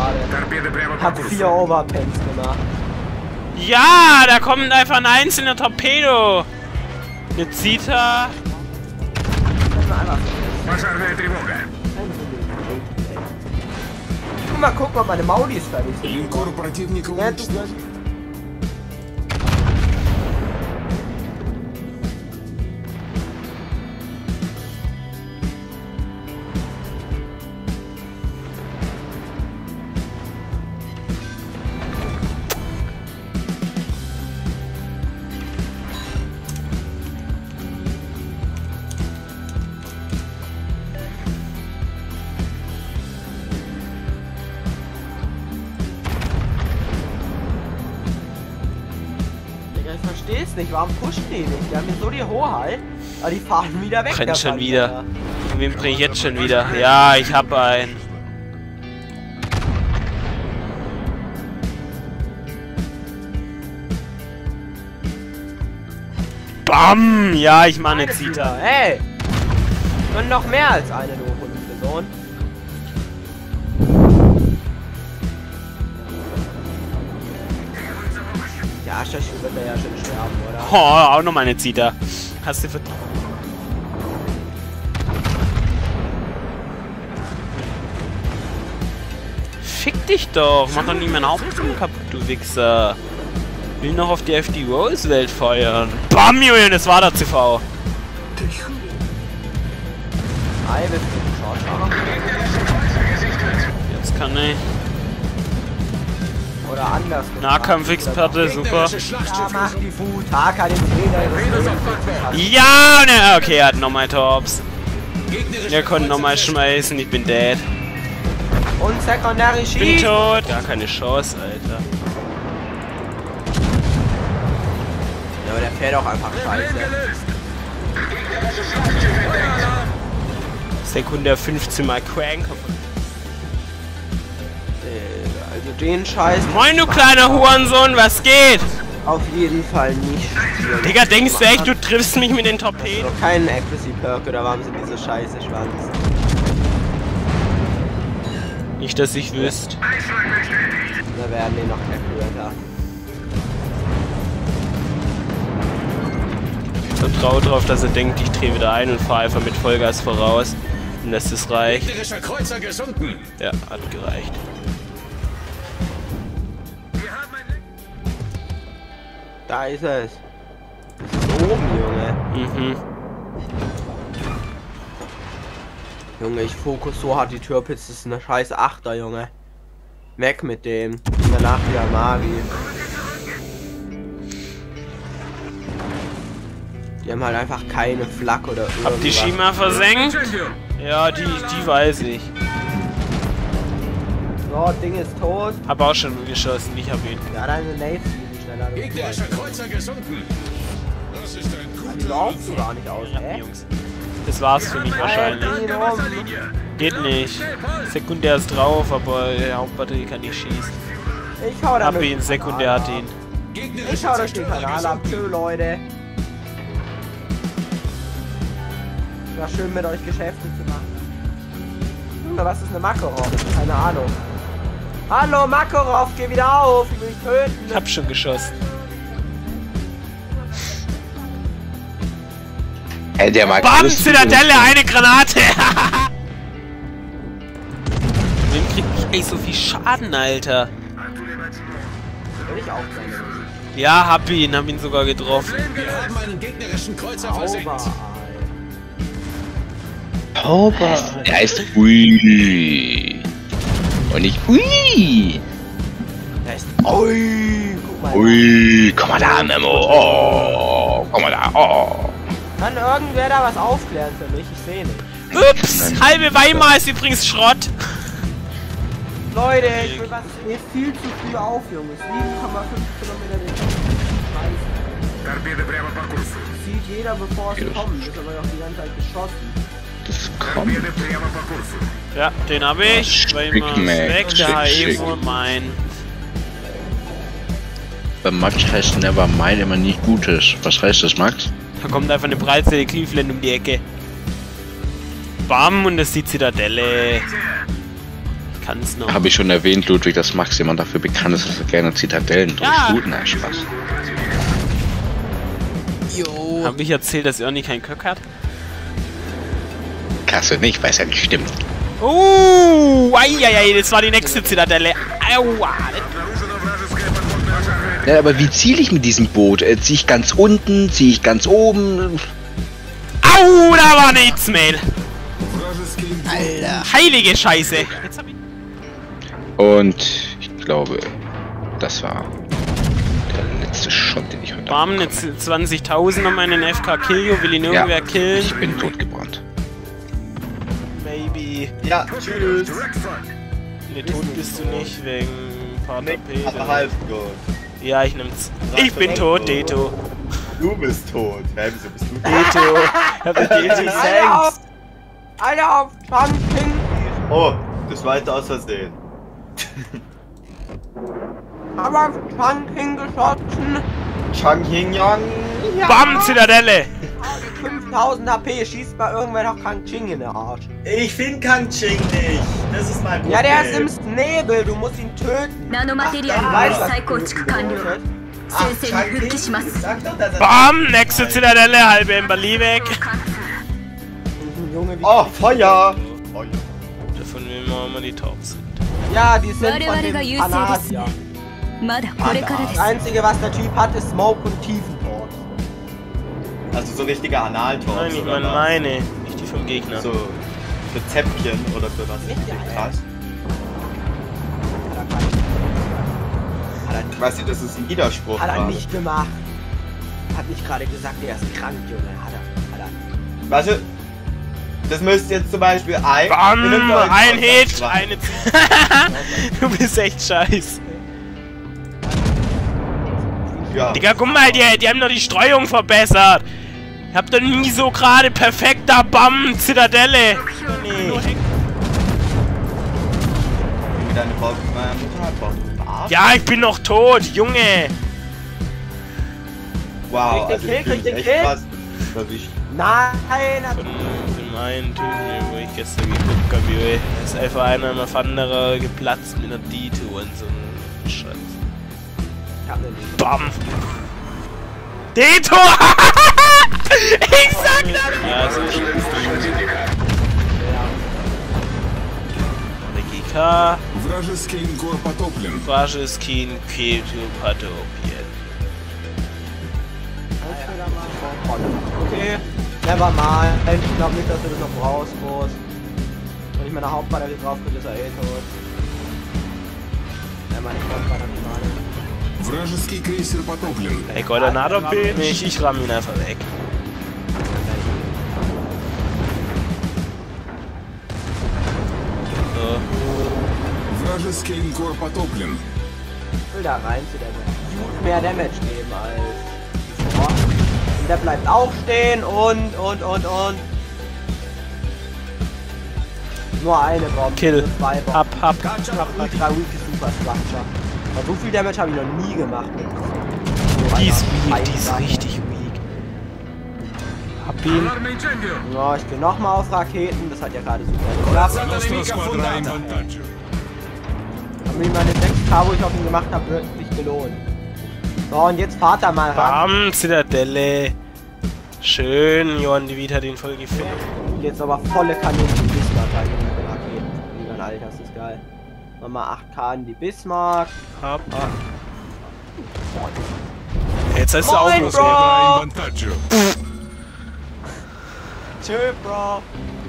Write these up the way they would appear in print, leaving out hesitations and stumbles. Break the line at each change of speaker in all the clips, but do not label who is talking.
gerade. Hab 4 Overpens gemacht.
Ja, da kommt einfach ein einzelner Torpedo. Eine Zita.
Mal gucken, ob meine Maulis fertig sind. Ja, ich versteh's nicht, warum pushen die nicht? Die haben jetzt so die Hoheit, aber die fahren wieder weg.
Brennt schon wieder. Wen bring ich jetzt schon wieder? Ja, ich hab einen. Bam! Ja, ich mach eine Zita.
Hey! Und noch mehr als eine Person. Ja, Schöch wird er ja schon sterben, oder?
Oh, auch noch mal eine Zita. Hast du verdient. Fick dich doch! Mach doch nicht mein Hauptturm kaputt, du Wichser! Will noch auf die FD Rose-Welt feuern. Bam, Julian, das war der CV.
Hi, bist du
Jetzt kann ich.
Oder anders.
Nahkampfexperte, super.
Ja, mach die Food, Taka den Trainer.
Ja, ne, okay, er hat nochmal Tops. Er konnte nochmal schmeißen, ich bin dead.
Und Secondary Sheet.
Bin tot. Gar keine Chance, Alter.
Ja, aber der fährt auch einfach scheiße.
Sekundär 15 mal Crank.
Also den Scheiß.
Moin, du kleiner Hurensohn, was geht?
Auf jeden Fall nicht.
Digga, denkst du echt, du triffst mich mit den Torpeden?
Also keinen Accuracy Perk, oder warum sind diese Scheiße Schwanz?
Nicht, dass ich wüsste.
Da werden die noch accurater.
Vertraue drauf, dass er denkt, ich drehe wieder ein und fahre einfach mit Vollgas voraus. Und dass es reicht. Ja, hat gereicht.
Da ist es. Das ist oben, Junge.
Mhm.
Junge, ich fokus so hart die Türpitz, das ist eine scheiß Achter, Junge. Weg mit dem. Und danach wieder Magi. Die haben halt einfach keine Flak oder irgendwas.
Hab die Shima versenkt? Ja, die weiß ich.
So, Ding ist tot.
Hab auch schon geschossen, ich hab ihn.
Ja, deine Nate fliegen schneller.
Gegnerischer Kreuzer gesunken. Das ist ein
Die laufen gar nicht aus,
Ja,
hä?
Jungs. Das war's für mich wahrscheinlich. Geht nicht. Sekundär ist drauf, aber die Hauptbatterie kann nicht schießen.
Ich hau da
Hab
durch
ihn,
den
Sekundär
Kanal
hat ihn.
ab. Ich hau durch den Kanal ab. Tschö, Leute. War schön mit euch Geschäfte zu machen. Junge, was ist eine Makarov? Keine Ahnung. Hallo Makarov, geh wieder auf. Ich will dich töten.
Ich hab schon geschossen.
Hey, der mag
Bam,
alles
Zitadelle, eine Granate! Wem krieg ich eigentlich so viel Schaden, Alter?
Will ich auch sein.
Ja, hab ihn sogar getroffen.
Wir haben einen gegnerischen Kreuzer versenkt.
Tauber. Der heißt Ui. Und nicht Ui.
Der ist. Ui, guck mal.
Ui, komm mal da, Memo. Oh, komm mal da. Oh.
Kann irgendwer da was aufklären für mich? Ich sehe nicht.
Ups, halbe Weimar ist übrigens Schrott.
Leute, ich will was. Mir ist viel zu früh auf, Jungs. 7,5 Kilometer den sieht jeder, bevor es kommt. Ist aber noch die ganze Zeit geschossen.
Das kommt.
Ja, den hab ich. Weimar ist weg, der HE
schick.
wohl mein.
Bei Max heißt Nevermind immer nicht Gutes. Was heißt das, Max?
Da kommt einfach eine breite Cleveland um die Ecke. Bam, und das ist die Zitadelle. Ich kann's noch.
Habe ich schon erwähnt, Ludwig, dass Max jemand dafür bekannt ist, dass er gerne Zitadellen durchsputen. Ja. Spaß.
Jo. Habe ich erzählt, dass Ernie keinen Köck hat?
Klasse nicht, weil es ja nicht stimmt.
Eieiei, das war die nächste Zitadelle. Aua.
Ja, aber wie ziele ich mit diesem Boot? Ziehe ich ganz unten? Ziehe ich ganz oben?
Au, da war nichts mehr. Alter. Heilige Scheiße.
Und ich glaube, das war der letzte Shot, den ich heute
habe. Bam, jetzt 20.000 um einen FK Killio. Will ihn irgendwer killen?
Ich bin totgebrannt.
Maybe.
Ja, tschüss.
Ne, tot bist du nicht wegen Pater P.
Aber halb tot.
Ja, ich nehm's. Ich bin tot, Deto.
Du bist tot. Hä, wieso bist du tot?
Deto. Ich hab Deto gesenkt.
Alter, auf Pumpkin!
Oh, das war jetzt aus Versehen.
Aber auf Pumpkin geschossen.
Chang Ying Yang.
Ja.
Bam, Zitadelle!
5000 HP, schießt mal irgendwann noch Kang Ching in den Arsch.
Ich find Kang Ching nicht. Das ist mein Problem.
Ja, der ist im Nebel, du musst ihn töten.
Bam, nächste Zitadelle, halbe Emberlie weg.
Junge, wie
oh, Feuer!
Davon will man immer die Tops sind.
Ja, die sind von dem Panasia. Das Einzige, was der Typ hat, ist Smoke und Tiefenport.
Also so richtige Analtorps.
Nein, ich meine, nicht die vom Gegner.
So für Zäpfchen oder für was? Krass. Weißt du, das ist ein Widerspruch.
Hat er nicht gemacht. Hat nicht gerade gesagt, er ist krank, Junge. Hat er.
Weißt du, das müsste jetzt zum Beispiel ein...
Bam, ein Hit, eine... Du bist echt scheiße.
Ja.
Digga, guck mal, die haben doch die Streuung verbessert. Ich hab doch nie so gerade perfekter Bam, Zitadelle. Nee.
Deine Mutter hat
ja, ich bin noch tot, Junge.
Wow,
krieg den Kill. Nein,
von meinen Typen, wo ich gestern geguckt habe, ey. Da ist einfach einer nach anderer geplatzt mit einer Dito und so ein Scheiß. Bam! Dito! Ich sag das! Ja, so Regika. Вражеский Patopien.
Okay, never mind. Ich glaube nicht, dass du das noch brauchst, groß. Wenn ich meine Hauptbatterie drauf bin, ist er eh tot. Ja, meine Hauptbatterie mal.
Ey, Goldenader bin ich ramm ihn einfach weg. So.
Ich will da rein zu der mehr Damage geben als bevor. Und der bleibt auch stehen und. Nur eine Bombe.
Kill.
Zwei Bomben.
Hab.
Ultra weak Super Structure. Aber so viel Damage habe ich noch nie gemacht.
Die ist weak, die ist richtig weak. Hab ihn.
Ja, ich gehe nochmal auf Raketen. Das hat ja gerade super geklappt. Aber meine 6K, wo ich auf ihn gemacht habe, wird sich gelohnt. So, und jetzt fahrt er mal ran.
Bam, Zitadelle. Schön, Johann de Witt hat ihn voll gefilmt.
Und jetzt aber volle Kanone in die Bismarck rein mit den Raketen. Alter, das ist geil. Nochmal 8K in die Bismarck.
Hab. Jetzt hast du auch
Moin,
los.
Bro! Tschö, Bro.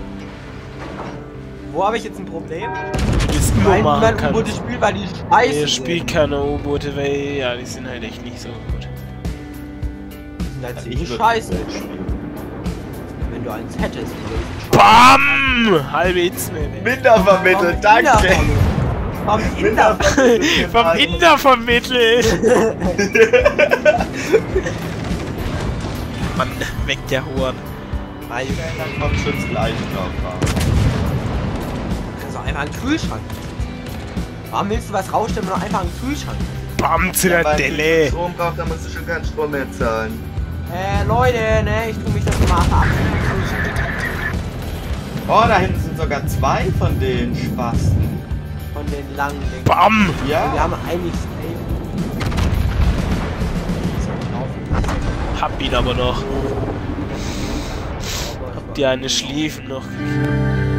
Wo habe ich jetzt ein Problem?
Du bist
Weil
immer
mein U-Boote spielt, weil die scheiße
Ich spiel keine U-Boote, weil ja, die sind halt echt nicht so gut.
Die sind halt ziemlich scheiße. Wenn du eins hättest.
BAM! Halbe Hits mehr.
Minder vermittelt, danke!
Vom Inder vermittelt!
Vom Inder vermittelt! Mann, weg der Huren.
Dann kommt schon gleich drauf.
Also einfach einen Kühlschrank. Warum willst du was rausstellen, wenn du einfach einen Kühlschrank?
BAM! Zitadelle!
Wenn du Strom brauchst, dann musst du schon keinen Strom mehr zahlen.
Leute, ne, ich tu mich das mal ab.
Oh, da hinten sind sogar zwei von den Spasten.
Von den langen Dingen.
BAM!
Ja.
Wir haben eigentlich
Hab ihn aber noch. Habt ihr eine Schliefen noch?